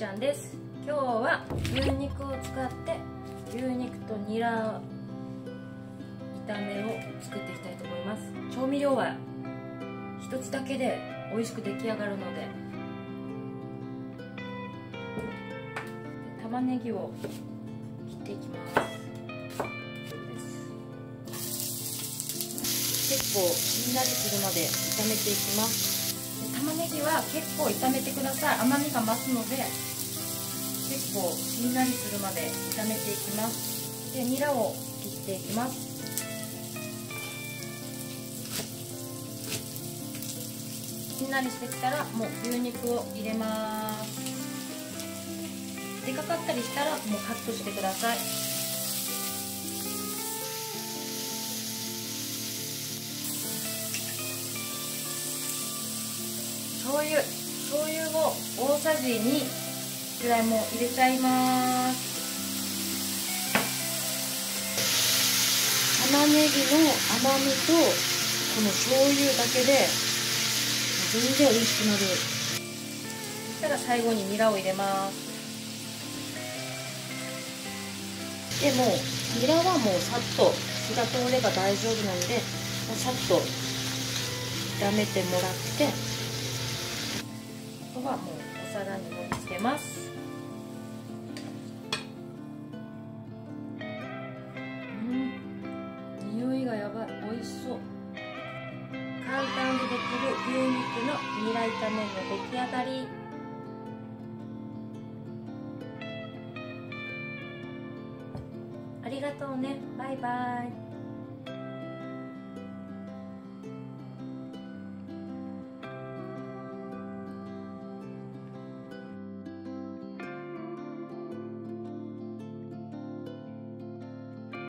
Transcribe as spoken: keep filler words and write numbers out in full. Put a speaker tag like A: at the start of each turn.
A: ちゃんです。今日は牛肉を使って牛肉とニラ炒めを作っていきたいと思います。調味料は一つだけで美味しく出来上がるので、玉ねぎを切っていきます。結構しんなりするまで炒めていきます。玉ねぎは結構炒めてください。甘みが増すので結構しんなりするまで炒めていきます。でニラを切っていきます。しんなりしてきたらもう牛肉を入れます。でかかったりしたらもうカットしてください。醤油醤油を大さじにぐらいも入れちゃいます。玉ねぎの甘みとこの醤油だけで全然美味しくなる。そしたら最後にニラを入れます。でもニラはもうさっと火が通れば大丈夫なので、もうさっと炒めてもらって、あとはもうお皿に盛り付けます。うん、匂いがやばい、美味しそう。簡単にできる牛肉のニラ炒めの出来上がり。ありがとうね。バイバイ。